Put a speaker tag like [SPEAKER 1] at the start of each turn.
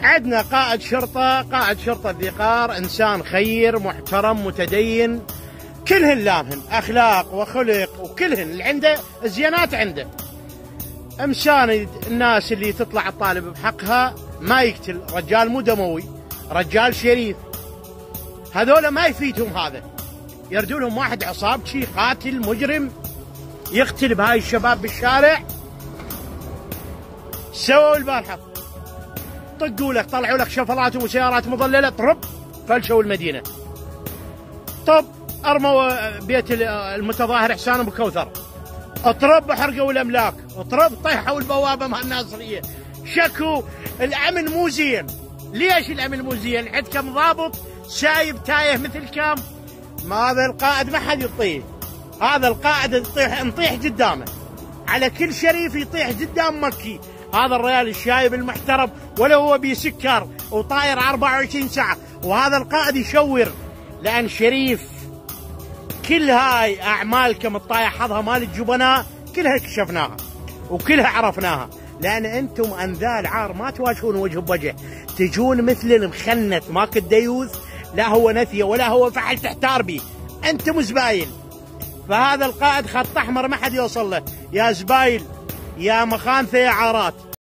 [SPEAKER 1] عندنا قائد شرطة الذقار، إنسان خير محترم متدين، كلهن لامهن أخلاق وخلق، وكلهن اللي عنده الزيانات عنده. مساند الناس اللي تطلع الطالب بحقها، ما يقتل، رجال مو دموي، رجال شريف. هذولا ما يفيدهم، هذا يردوا لهم واحد عصابتي قاتل مجرم يقتل بهاي الشباب بالشارع. سووا البارحة، طقوا لك، طلعوا لك شفرات وسيارات مظللة، طرب فلشوا المدينة، طب ارموا بيت المتظاهر حسان ابو كوثر، اطرب حرقوا الاملاك، اطرب طيحوا البوابه مع الناصريه. شكوا الامن مو زين. ليش الامن مو زين؟ عندكم ضابط سايب تايه مثل كام. ما هذا القائد ما حد يطيه، هذا القائد نطيح قدامه، على كل شريف يطيح قدام مكي. هذا الرجال الشايب المحترم ولا هو بيسكر وطاير 24 ساعه، وهذا القائد يشور لان شريف. كل هاي اعمالكم الطايح حظها مال الجبناء كلها كشفناها وكلها عرفناها، لان انتم انذال عار ما تواجهون وجه بوجه، تجون مثل المخنث ماك الديوث، لا هو نثيه ولا هو فحل تحتار بيه، انتم زباين. فهذا القائد خط احمر ما حد يوصل له، يا زبايل يا مخانثه يا عارات.